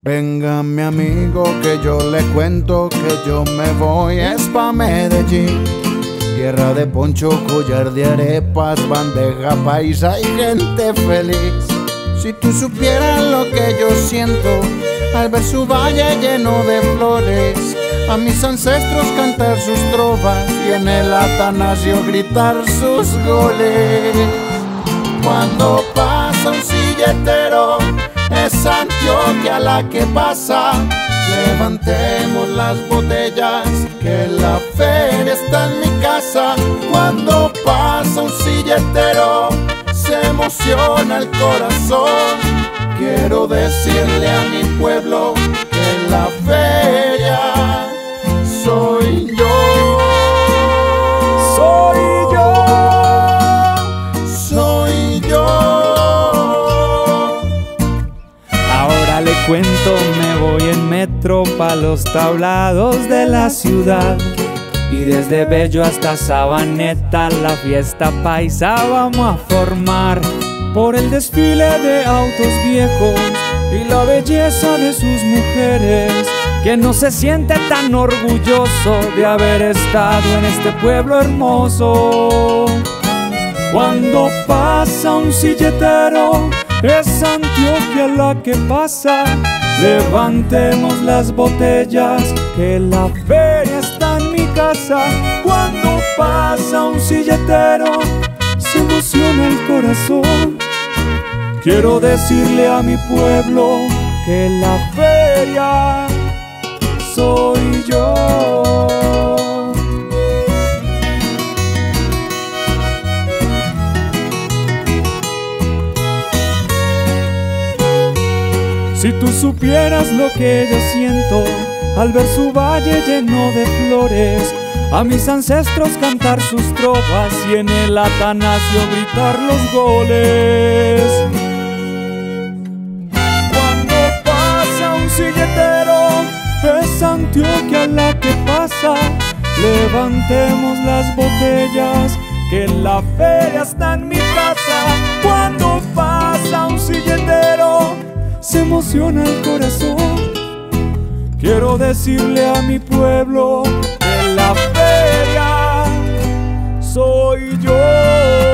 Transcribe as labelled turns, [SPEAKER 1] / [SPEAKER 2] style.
[SPEAKER 1] Venga mi amigo que yo le cuento que yo me voy es pa' Medellín. Tierra de poncho, collar de arepas, bandeja paisa y gente feliz. Si tú supieras lo que yo siento al ver su valle lleno de flores, a mis ancestros cantar sus trovas y en el Atanasio gritar sus goles. Cuando pasa un silletero, es Antioquia la que pasa. Levantemos las botellas, que la feria está en mi casa. Cuando pasa un silletero, se emociona el corazón. Quiero decirle a mi pueblo que la feria soy yo.
[SPEAKER 2] Soy yo.
[SPEAKER 1] Soy yo.
[SPEAKER 2] Ahora le cuento, me voy en metro pa' los tablados de la ciudad. Y desde Bello hasta Sabaneta la fiesta paisa vamos a formar. Por el desfile de autos viejos y la belleza de sus mujeres, que no se siente tan orgulloso de haber estado en este pueblo hermoso. Cuando pasa un silletero, es Antioquia la que pasa. Levantemos las botellas, que la feria está en mi casa. Cuando pasa un silletero, se emociona el corazón. Quiero decirle a mi pueblo que la feria soy yo. Si tú supieras lo que yo siento al ver su valle lleno de flores, a mis ancestros cantar sus trovas y en el Atanasio gritar los goles. Cuando pasa un silletero, es Antioquia la que pasa. Levantemos las botellas, que la feria está en mi casa. Cuando pasa un silletero, se emociona el corazón. Quiero decirle a mi pueblo que la feria soy yo.